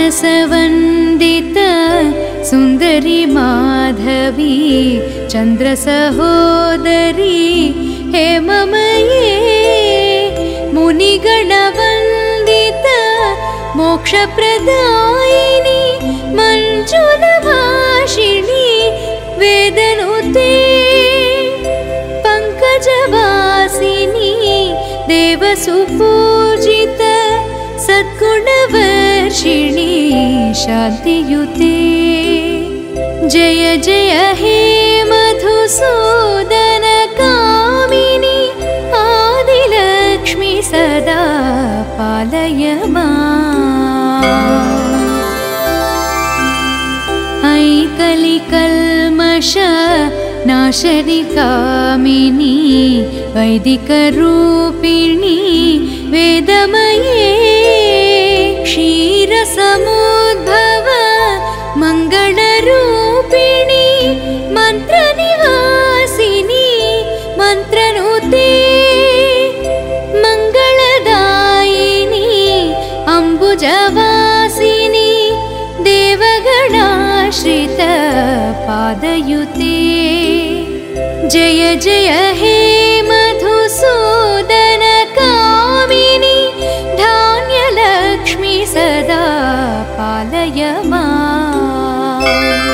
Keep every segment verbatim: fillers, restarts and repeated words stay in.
मानसवन्दित सुन्दरी माधवी चन्द्रसहोदरी हेममये मुनिगणवन्दित मोक्षप्रदायिनी मञ्जुलभाषिणी वेदनुते पङ्कजवासिनी देवसुपूजित सद्गुणवर्षिणी शान्तियुते जय जय हे मधुसूदन कामिनी आदिलक्ष्मी सदा पालय माम्। ऐ कलिकल्मष नाशनि कामिनी वैदिकरूपिणी वेदमये क्षीरसमुद्भव मङ्गलरूपिणी मन्त्रनिवासिनी मन्त्रनुते मङ्गलदायिनी अम्बुजवासिनी देवगणाश्रित पादयुते जय जय हे मधुसूदन कामिनी धान्यलक्ष्मी सदा पालय माम्।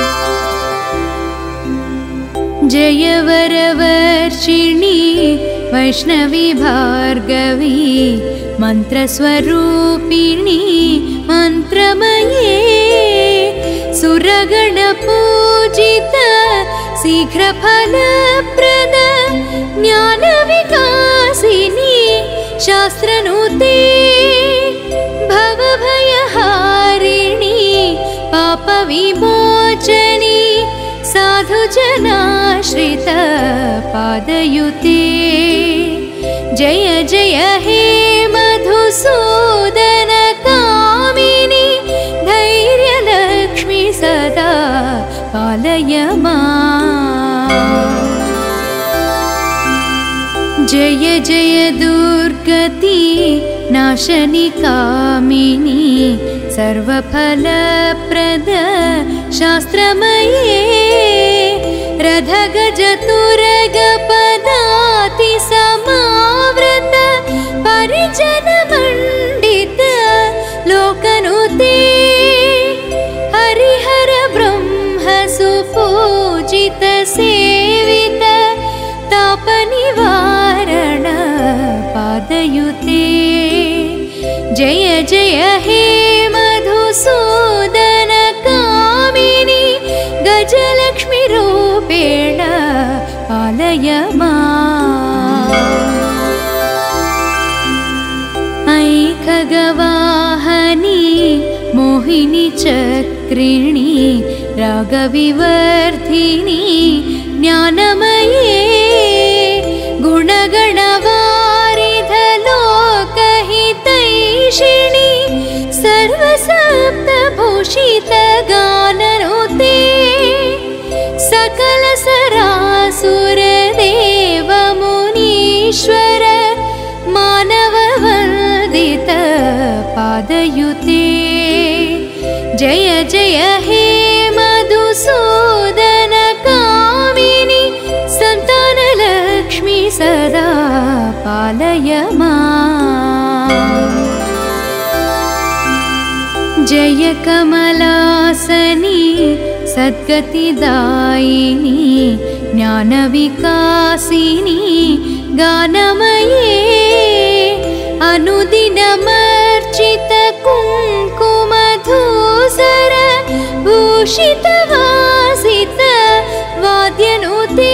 जय वरवर्षिणी वैष्णवी भार्गवी मन्त्रस्वरूपिणी मन्त्रमये सुरगणपूजित शीघ्रफलप्रद ज्ञानविकासिनी शास्त्रनुते भवभयहारिणी पापविमोचनी साधुजनाश्रित पादयुते जय जय हे मधुसूदन कामिनी धैर्यलक्ष्मी सदा पालय माम्। जय जय दुर्गति नाशनि कामिनी सर्वफलप्रद शास्त्रमये रथगजतुरगपदाति समावृत परिजनमण्डित लोकनुते हरिहर ब्रह्म सुपूजित सेवित तापनिवारण पादयुते जय जय हे मधुसूदन कामिनी गजलक्ष्मी रूपेण पालय माम्। ऐ खगवाहनी मोहिनी चक्रिणी रागविवर्धिनी ज्ञानमये गुणगणवारिध लोकहितैषिणी सर्वसप्तभूषित गाननुते सकल सरासुर देव मुनीश्वर मानववन्दित पादयुते जय जय हे मधुसूदन कामिनी सन्तानलक्ष्मी सदा पालय माम्। जय कमलासनी सद्गतिदायिनी ज्ञानविकासिनी गानमये अनुदिनमर्चित कुङ्कुमधूसर भूषितवासित वाद्यनुते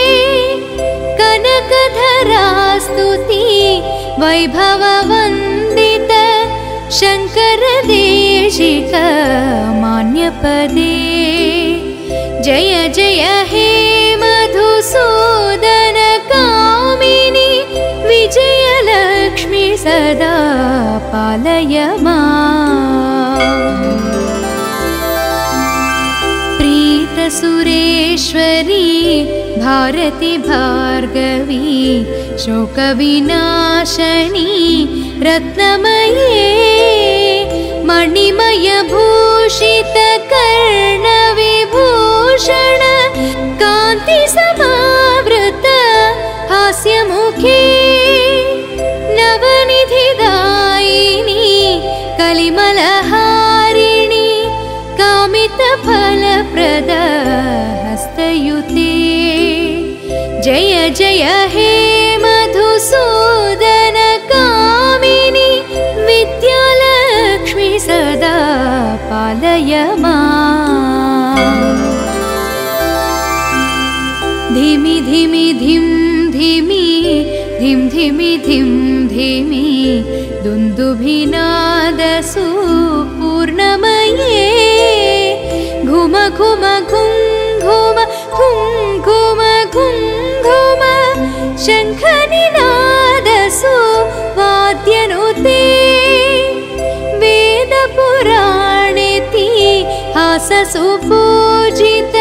कनकधरास्तुति वैभववन्दित शङ्करदेशिक मान्यपदे जय जय हे मधुसूदन कामिनी विजयलक्ष्मी सदा पालय माम्। प्रीतसुरेश्वरी भारती भार्गवी शोकविनाशनी रत्नमये मणिमयभूषित कर्णविभूषण कान्ति समावृत हास्यमुखे नवनिधिदायिनी कलिमलहारिणी कामितफलप्रद हस्तयुते जय जय हे मधुसूदन कामिनी विद्यालक्ष्मी सदा पालय माम् धिमि धिमि धिं धिमि धिं धिमि धिं धिमि दुन्दुभिनादसु पूर्णमये घुम घुम घुं घुम घुं घुम घुं घुम शङ्खनिनादसु वाद्यनुते वेदपुराणेतिहाससु पूजित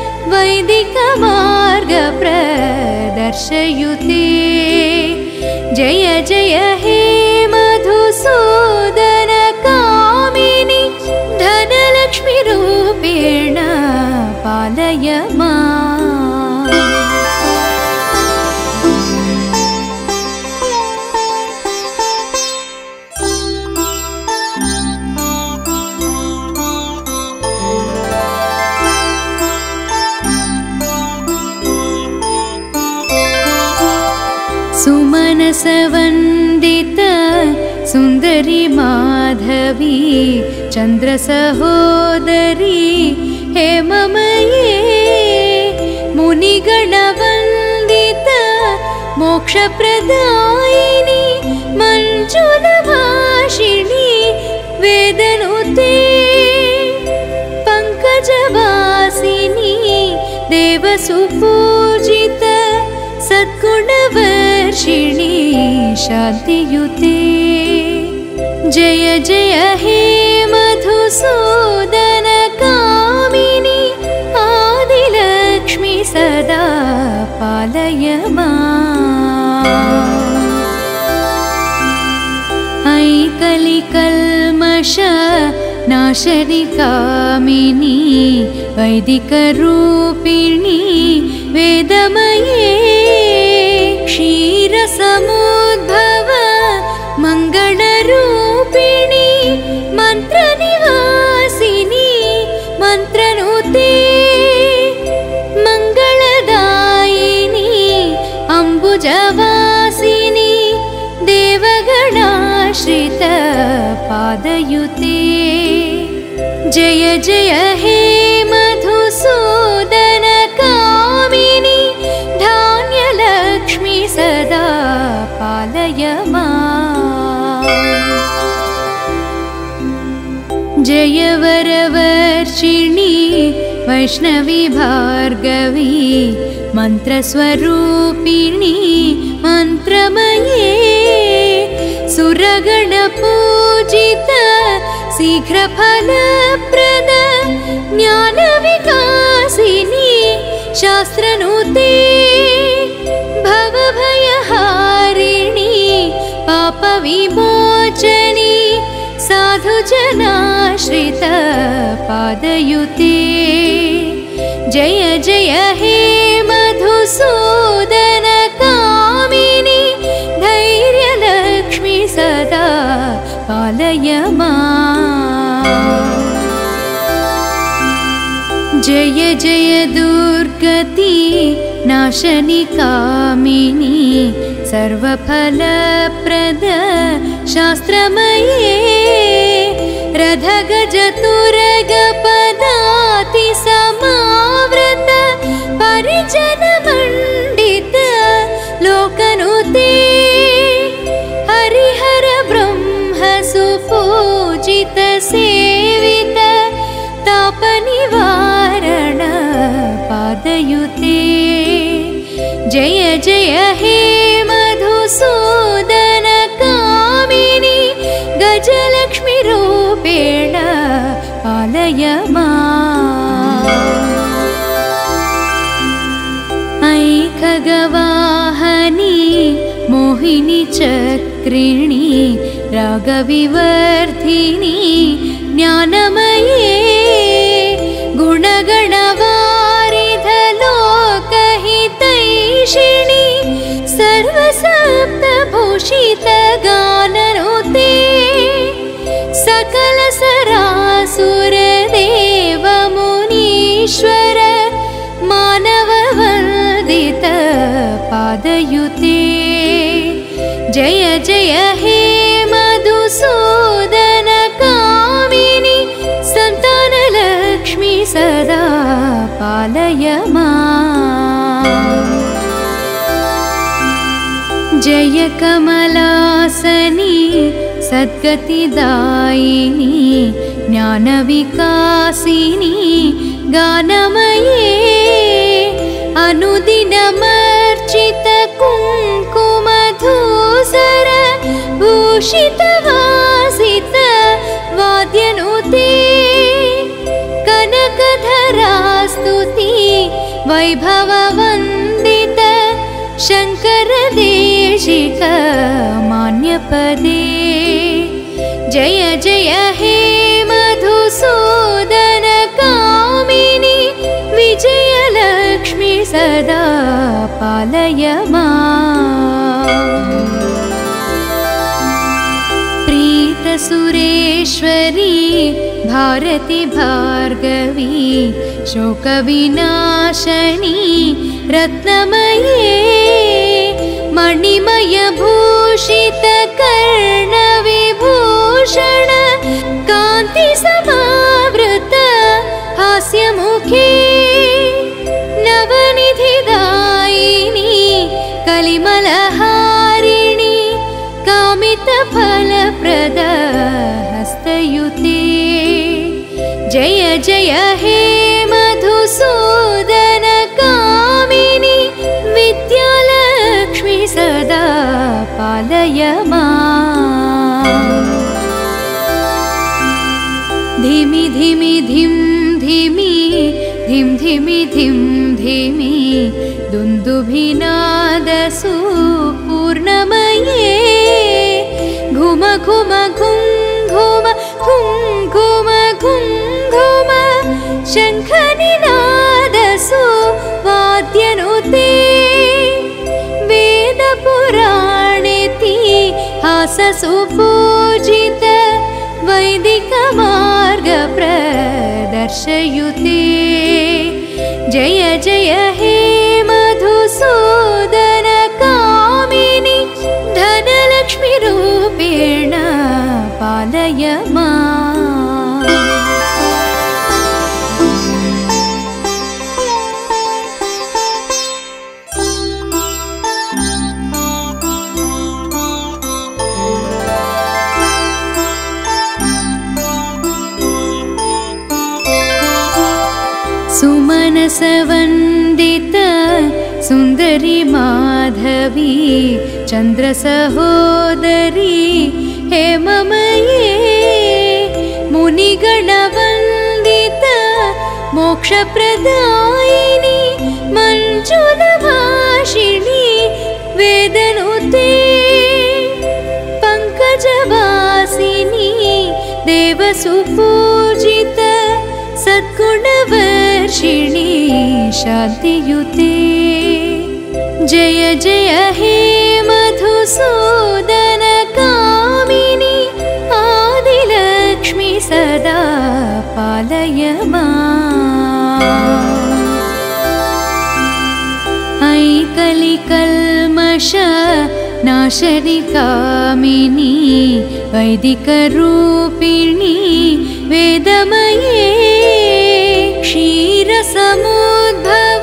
वैदिकमार्गप्रदर्शयुते जय जय हे मधुसूदन कामिनी धनलक्ष्मीरूपेण पालय माम् सुमनसवन्दित सुन्दरी माधवी चन्द्रसहोदरी हेममये मुनिगणवन्दित मोक्षप्रदायिनी मञ्जुलभाषिणी वेदनुते पङ्कजवासिनी देवसुपूजित सद्गुणवर्षिणी शान्तियुते जय जय हे मधुसूदन कामिनी आदिलक्ष्मी सदा पालय माम् ऐकलिकल्मष नाशनि कामिनी वैदिकरूपिणी वेदमये क्षीरसमुद्भव मङ्गलरूपिणी मन्त्रनिवासिनी मन्त्रनुते मङ्गलदायिनी अम्बुजवासिनी देवगणाश्रित पादयुते जय जय हे मधुसूदन कामिनी धान्यलक्ष्मी सदा पालय माम् जय वरवर्षिणी वैष्णवी भार्गवी मन्त्रस्वरूपिणी मन्त्रमये सुरगणपूजित शीघ्रफलप्रद ज्ञानविकासिनी शास्त्रनुते भवभयहारिणी पापविमोचनी साधुजनाश्रित पादयुते जय जय हे मधुसूदन कामिनी धैर्यलक्ष्मी सदा पालय माम् जय जय दुर्गति नाशनि कामिनी सर्वफलप्रद शास्त्रमये रथगजतुरगपदाति समावृत परिजनमण्डित लोकनुते हरिहर ब्रह्म सुपूजित सेवित तापनिवारण पादयुते जय जय हे मधुसूदन कामिनी गजलक्ष्मी रूपेण पालय माम् ऐ खगवाहनी मोहिनी चक्र चक्रिणी रागविवर्धिनी ज्ञानमये गुणगणवारिधलोकहितैषिणी सर्वसप्तभूषितगाननुते सकलसरासुरदेवमुनीश्वर मानववन्दित पादयुते जय जय हे मधुसूदन कामिनि सन्तानलक्ष्मी सदा पालय माम् जय कमलासनी सद्गतिदायिनी ज्ञानविकासिनी गानमये अनुदिनमर्चित कुङ्कुमधूसर भूषितवासित वाद्यनुते कनकधरास्तुति वैभववन्दित शङ्करदेशिक मान्यपदे जय जय हे मधुसूदन कामिनि विजयलक्ष्मी सदा पालय माम् प्रीतसुरेश्वरी भारती भार्गवी शोकविनाशनी रत्नमये मणिमयभूषित कर्णविभूषण कान्तिसमावृत हास्यमुखे नवनिधिदायिनी कलिमलहारिणी कामितफलप्रद हस्तयुते जय जय हे मधुसूदन कामिनि विद्यालक्ष्मी सदा पालय माम् धिमि धिमि धिं धिमि धिं धिमि धिं धिमि दुन्दुभिनादसु पूर्णमये घुम घुम घुं घुम घुं घुम घुं घुम शङ्खनिनादसु वाद्यनुते वेदपुराणेतिहाससु पूजित वैदिकमार्गप्रदर्शयुते जय जय हे मधुसूदन कामिनि धनलक्ष्मीरूपेण पालय माम् सुमनसवन्दित सुन्दरी माधवी चन्द्रसहोदरी हेममये मुनिगणवन्दित मोक्षप्रदायिनी मञ्जुलभाषिणी वेदनुते पङ्कजवासिनी देवसुपूजित सद्गुणवर्षिणी शान्तियुते जय जय हे मधुसूदन कामिनि आदिलक्ष्मी सदा पालय माम् ऐकलिकल्मष नाशनि कामिनी वैदिकरूपिणी वेदमये क्षीरसमुद्भव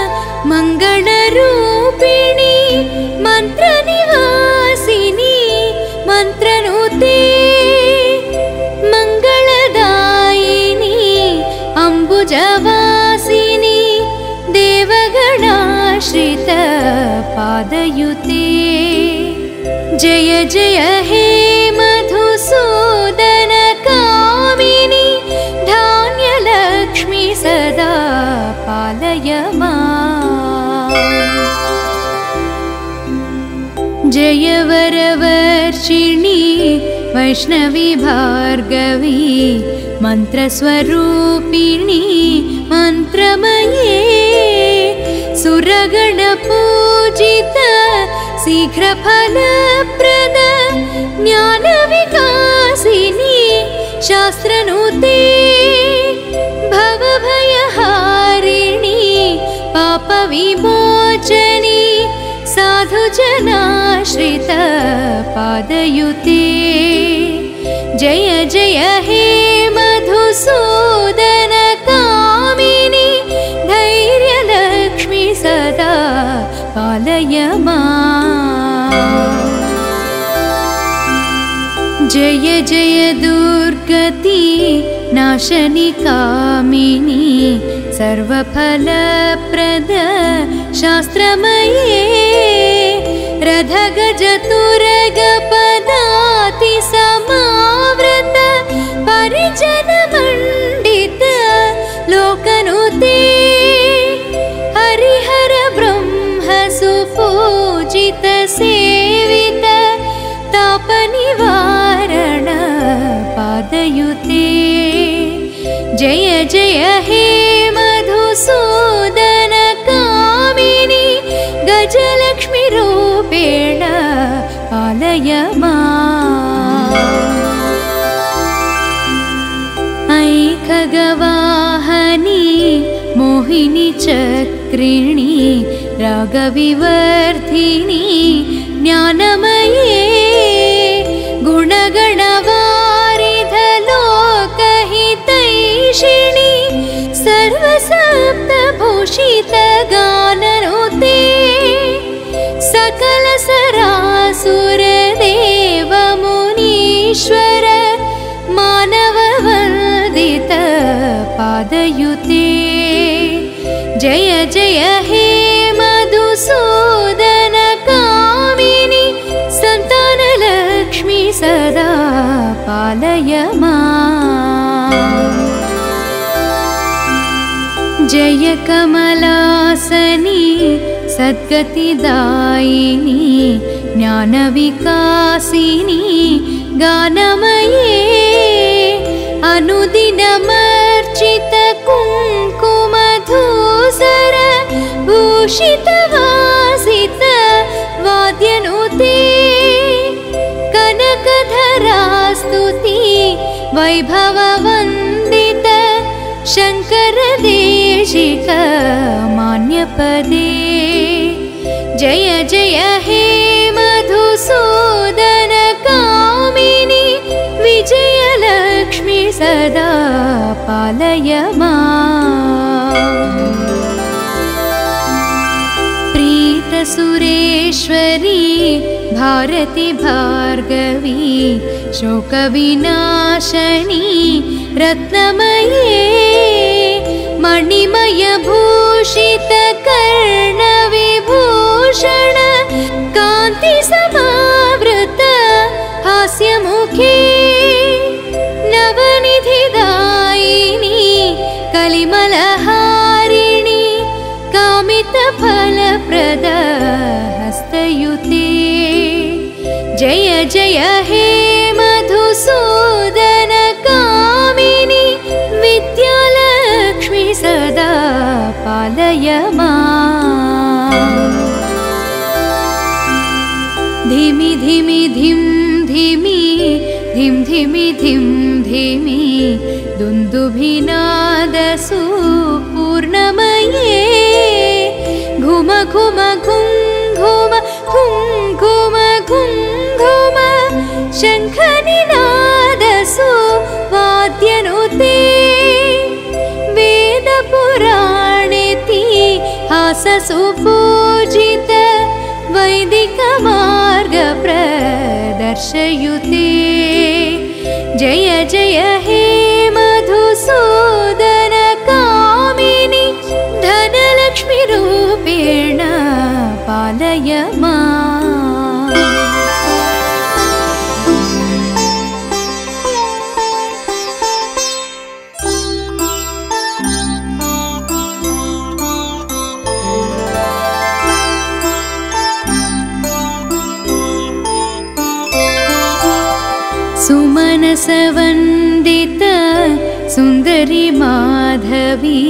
मङ्गलरूपिणी मन्त्रनिवासिनी मन्त्रनुते मङ्गलदायिनी अम्बुजवासिनी देवगणाश्रित पादयुते जय जय हे मधुसूदन कामिनि धान्यलक्ष्मी सदा पालय माम् जय वरवर वर्षिणी वैष्णवी भार्गवी मन्त्रस्वरूपिणी मन्त्रमये सुरगणपूजित शीघ्रफलप्रद ज्ञानविकासिनी शास्त्रनुते भवभयहारिणी पापविमोचनी साधुजनाश्रित पादयुते जय जय हे मधुसूदन कामिनी धैर्यलक्ष्मी सदा पालय माम्। जय जय दुर्गति नाशनि कामिनी सर्वफलप्रद शास्त्रमये रथगजतुरगपदाति समावृत परिजनमण्डित लोकनुते हरिहर ब्रह्म सुपूजित सेवित तापनिवारण पादयुते जय जय हे मधुसूदन कामिनी गजलक्ष्मी रूपेण पालय माम्। ऐखगवाहनी मोहिनी चक्रिणी रागविवर्धिनी ज्ञानमये गुणगणवारिधलोकहितैषिणी सर्वसप्तभूषितगाननुते सकलसरासुरदेवमुनीश्वर मानववन्दित पादयुते जय जय हे मधुसूदन कामिनी सन्तानलक्ष्मी सदा पालय माम्। जय कमलासनी सद्गतिदायिनी ज्ञानविकासिनी गानमये अनुदिनमर्चित कुङ्कुमधूसर भूषितवासित वाद्यनुते कनकधरास्तुति वैभववन्दित शङ्करदेशिक मान्यपदे जय जय हे मधुसूदन कामिनी विजयलक्ष्मी सदा पालय माम्। प्रीतसुरेश्वरी भारती भार्गवी शोकविनाशनी रत्नमये मणिमयभूषित कर्णविभूषण कान्तिसमावृत हास्यमुखे नवनिधिदायिनी कलिमलहारिणी कामितफलप्रद हस्तयुते जय जय हे मधुसूदन कामिनी विद्यालक्ष्मी सदा पालय माम्। धिमि धिमि धिम धिमि धिम धिमि धिम धिमि दुन्दुभिनादसु पूर्णमये घुम घुम घुं घुम घुं घुम घुं घुम शङ्खनिनादसु वाद्यनुते वेदपुराणेतिहाससु पूजित वैदिकमार्गप्रदर्शयुते जय जय हे मधुसूदन कामिनी धनलक्ष्मी रूपेण पालय माम्। सुमनसवन्दित सुन्दरी माधवी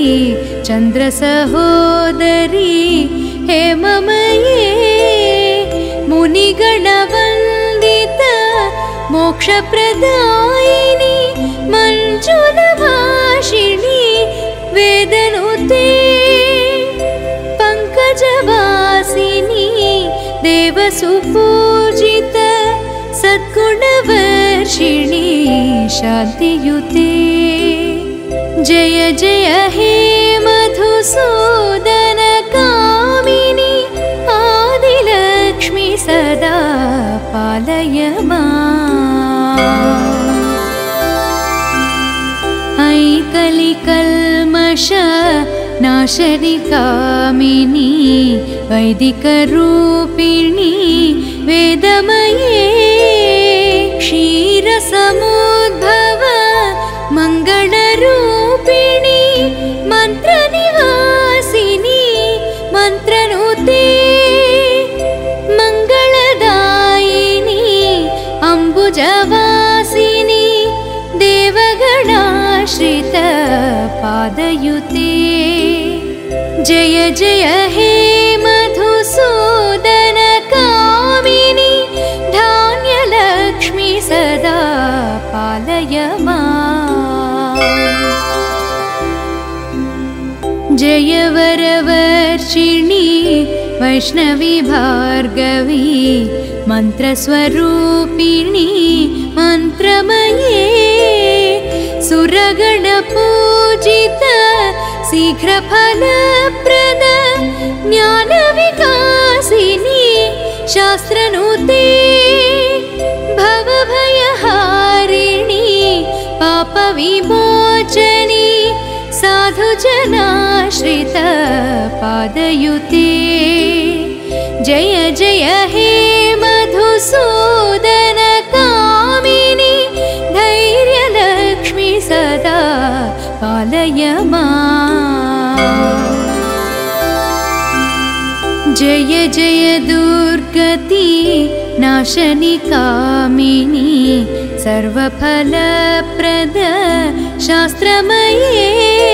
चन्द्रसहोदरी हेममये मुनिगणवन्दित मोक्षप्रदायिनी मञ्जुलभाषिणी वेदनुते पङ्कजवासिनी देवसुपूजित सद्गुणवर्षिणी शान्तियुते जय जय हे मधुसूदन कामिनी आदिलक्ष्मी सदा पालय माम्। ऐ कलिकल्मष नाशनि कामिनी वैदिकरूपिणी वेदमये क्षीरसमुद्भव मङ्गलरूपिणी मन्त्रनिवासिनी मन्त्रनुते मङ्गलदायिनी अम्बुजवासिनी देवगणाश्रित पादयुते जय जय हे मधुसूदन कामिनी धान्यलक्ष्मी सदा पालय माम्। जय वरवर्षिणी वैष्णवी भार्गवी मन्त्रस्वरूपिणी मन्त्रमये सुरगणपूजित शीघ्रफलप्रद ज्ञानविकासिनी शास्त्रनुते भवभयहारिणी पापविमोचनी साधुजनाश्रित पादयुते जय जय हे मधुसूदन कामिनी धैर्यलक्ष्मी सदा पालय माम्। जय जय दुर्गति नाशनि कामिनी सर्वफलप्रद शास्त्रमये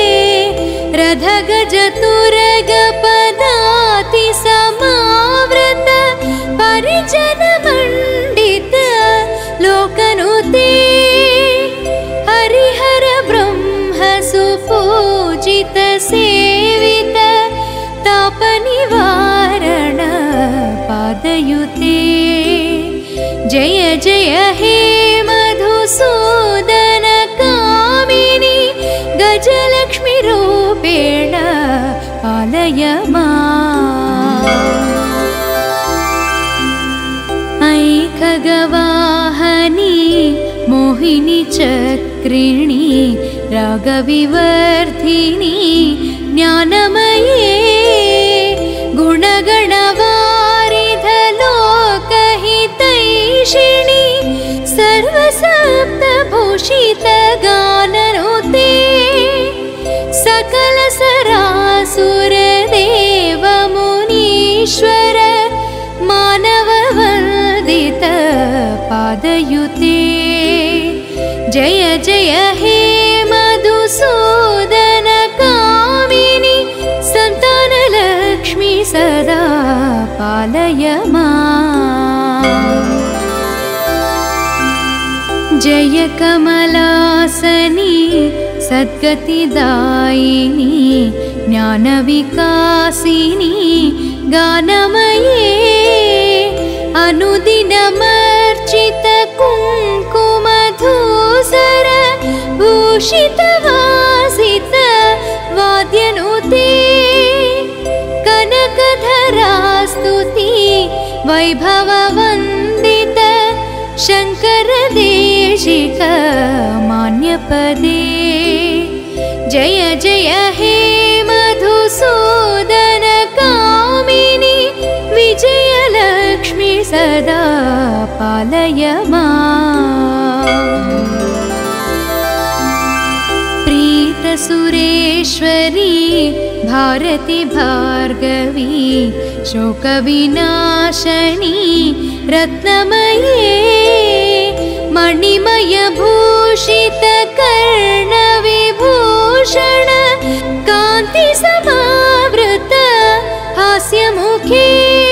रथगजतुरगपदाति समावृत परिजनमण्डित लोकनुते हरिहर ब्रह्म सुपूजित सेवित तापनिवारण पादयुते जय जय हे मधुसूदन कामिनी गजलक्ष्मी रूपेण पालय माम्। ऐ खगवाहनी मोहिनी चक्रिणी रागविवर्धिनी ज्ञानमये गुणगणवारिधलोकहितैषिणी सर्वसप्तभूषितगाननुते सकलसरासुरदेवमुनीश्वर मानववन्दित पादयुते जय जय हे मधुसूदन कामिनी सन्तानलक्ष्मी सदा पालय माम्। जय कमलासनी सद्गतिदायिनी ज्ञानविकासिनी गानमये अनुदिनमर्चित कुङ्कुमधूसर भूषितवासित वाद्यनुते कनकधरास्तुति वैभववन्दित शङ्करदेशिक मान्यपदे जय जय हे मधुसूदन कामिनी विजयलक्ष्मी सदा पालय माम्। प्रीतसुरेश्वरी भारती भार्गवी शोकविनाशनी रत्नमये मणिमयभूषित कर्णविभूषण कान्ति समावृत हास्यमुखे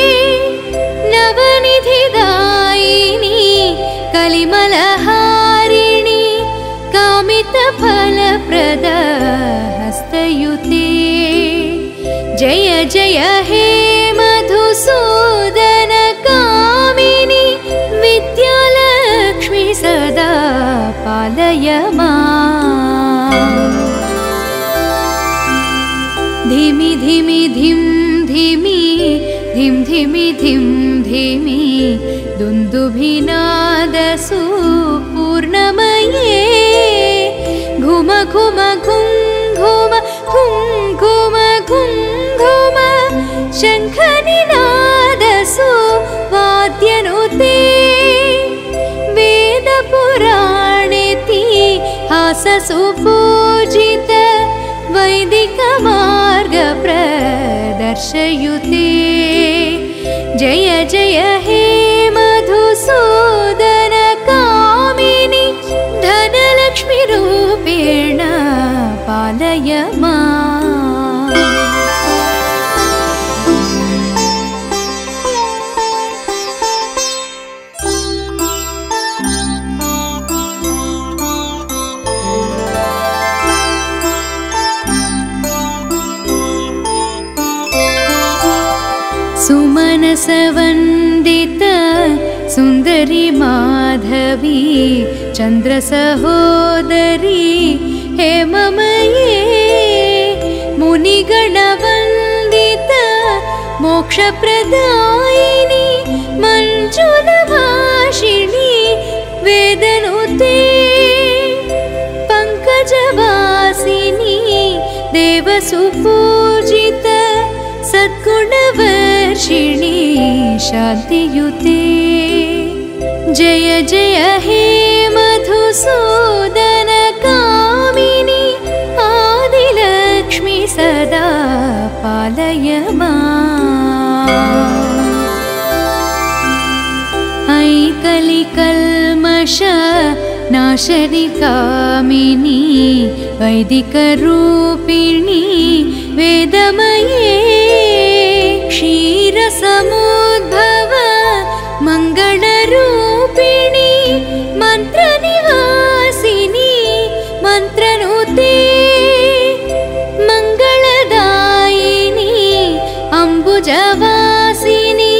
नवनिधिदायिनी कलिमलहारिणी कामितफलप्रद हस्तयुते जय जय हे मधुसूदन कामिनी विद्यालक्ष्मी सदा पालय माम् धिमि धिमि धिं धिमि धिं धिमि धिं धिमि दुन्दुभिनादसु पूर्णमये घुम घुम घुं घुम घुं घुम घुं घुम शङ्खनिनादसु वाद्यनुते वेदपुराणेतिहाससु पूजित वैदिकमार्गप्रदर्शयुते जय जय हे मधुसूदन कामिनी धनलक्ष्मीरूपेण पालय माम् सुमनसवन्दित सुन्दरी माधवी चन्द्रसहोदरी हेममये मुनिगणवन्दित मोक्षप्रदायिनी मञ्जुलभाषिणी वेदनुते पङ्कजवासिनी देवसुपूजित सद्गुणवर्षिणी शान्तियुते जय जय हे मधुसूदन कामिनी आदिलक्ष्मी सदा पालय माम् ऐकलिकल्मष नाशनि कामिनी वैदिकरूपिणी वेदमये क्षीरसमुद्भव मङ्गलरूपिणी मन्त्रनिवासिनी मन्त्रनुते मङ्गलदायिनी अम्बुजवासिनी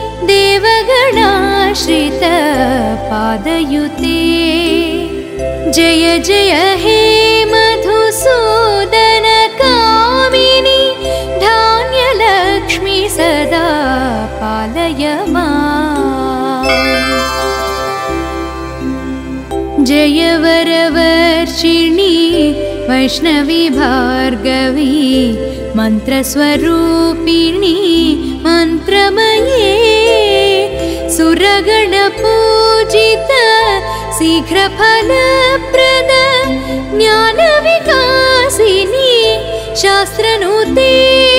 देवगणाश्रित पादयुते जय जय हे मधुसूदन कामिनी धान्यलक्ष्मी सदा पालय माम् जय वरवर्षिणी वैष्णवी भार्गवी मन्त्रस्वरूपिणी मन्त्रमये सुरगणपूजित शीघ्रफलप्रद ज्ञानविकासिनी शास्त्रनुते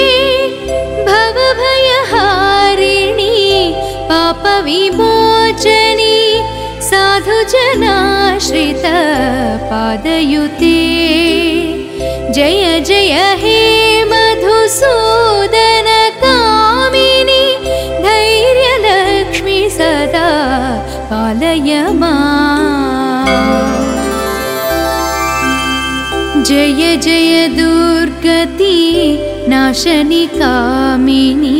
भवभयहारिणी पापविमोचनी साधुजनाश्रित पादयुते जय जय हे मधुसूदन कामिनी धैर्यलक्ष्मी सदा पालय माम् जय जय दुर्गति नाशनि कामिनी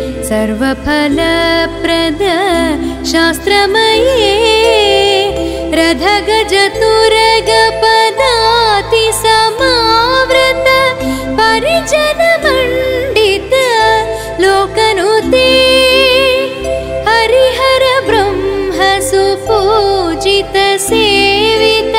सर्वफलप्रद शास्त्रमये रथगजतुरगपदाति समावृत परिजनमण्डित लोकनुते हरिहर ब्रह्म सुपूजित सेवित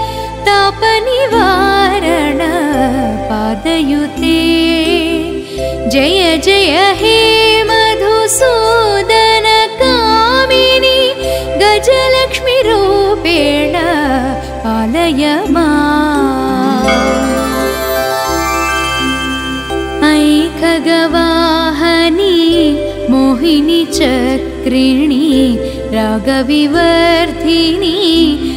तापनिवारण पादयुते जय जय हे मधुसूदन कामिनी गजलक्ष्मी रूपेण पालय माम् ऐखगवाहनी मोहिनी चक्रिणी रागविवर्धिनी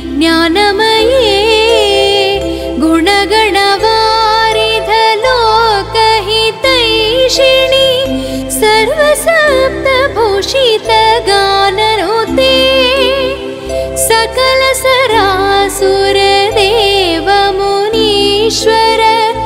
सकलसरासुरदेवमुनीश्वर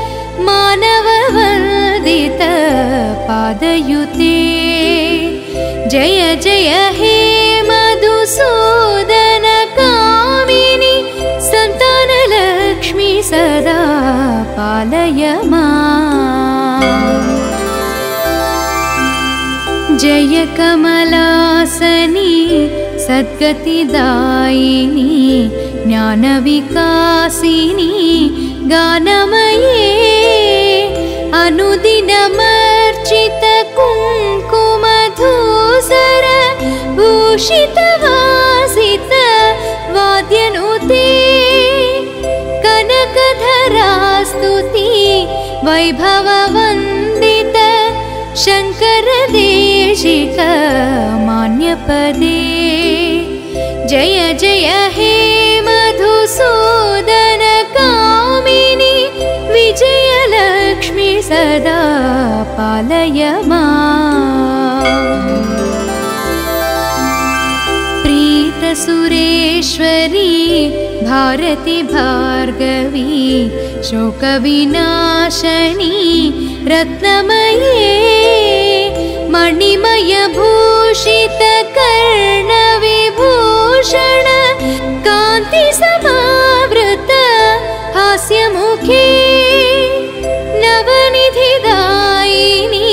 मानववन्दित पादयुते जय जय हे मधुसूदन कामिनि सन्तानलक्ष्मी सदा पालय माम् जय कमलासनी सद्गतिदायिनी ज्ञानविकासिनी गानमये अनुदिनमर्चित कुङ्कुमधूसर भूषितवासित वाद्यनुते कनकधरास्तुति वैभववन्दित शङ्करदेशिक मान्यपदे जय जय हे मधुसूदन कामिनि विजयलक्ष्मी सदा पालय माम् प्रीतसुरेश्वरी भारती भार्गवी शोकविनाशनी रत्नमये मणिमयभूषित कर्णविभूषण कान्तिसमावृत हास्यमुखे नवनिधिदायिनी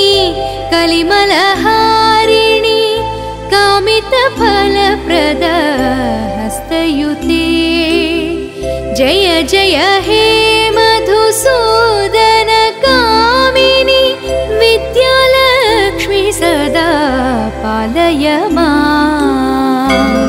कलिमलहारिणी कामितफलप्रद हस्तयुते जय जय हे मधुसूदन कामिनि विद्यालक्ष्मी सदा पालय माम्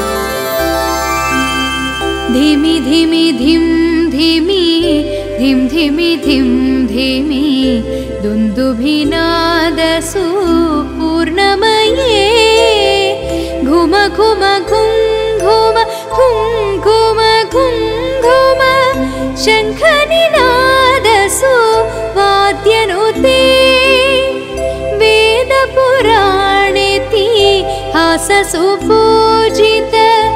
धिमि धिमि धिं धिमि धिं धिमि धिं धिमि दुन्दुभिनादसु पूर्णमये घुम घुम घुं घुम घुं घुम घुं घुम शङ्खनिनादसु वाद्यनुते वेदपुराणेतिहाससु पूजित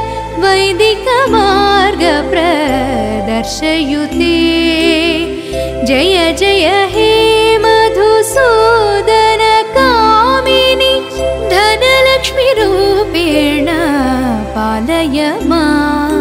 वैदिकमार्गप्रदर्शयुते जय जय हे मधुसूदन कामिनि धनलक्ष्मीरूपेण पालय माम्